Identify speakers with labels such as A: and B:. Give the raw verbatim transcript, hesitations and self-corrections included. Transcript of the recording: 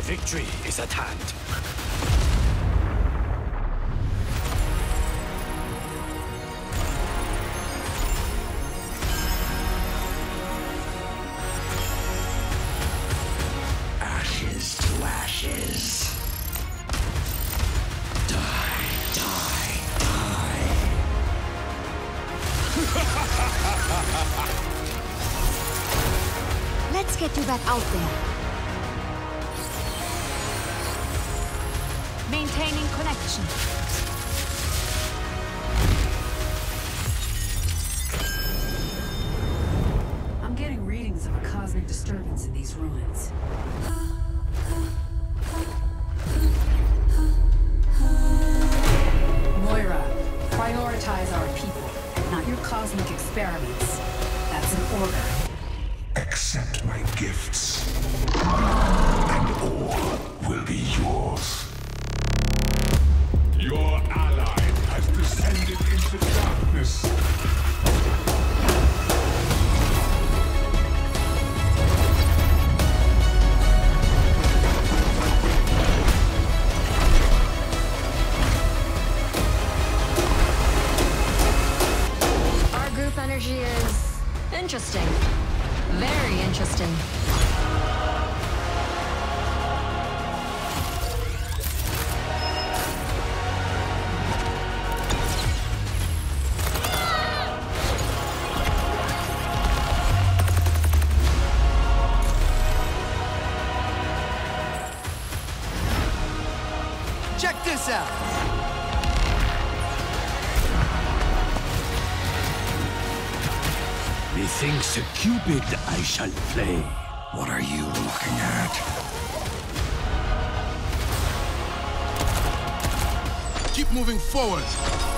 A: Victory is at hand.
B: Ashes to ashes. Die, die, die.
C: Let's get you back out there. Maintaining connection.
D: I'm getting readings of a cosmic disturbance in these ruins. Moira, prioritize our people, not your cosmic experiments. That's an order.
B: Accept my gifts, and all will be yours. Your ally has descended into darkness.
C: Our group energy is interesting. Very interesting.
E: Check this out!
A: Methinks a Cupid I shall play.
B: What are you looking at?
E: Keep moving forward!